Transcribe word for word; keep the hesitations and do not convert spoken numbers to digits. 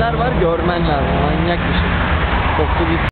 neler var görmen lazım. Manyak bir şey. Toplu bir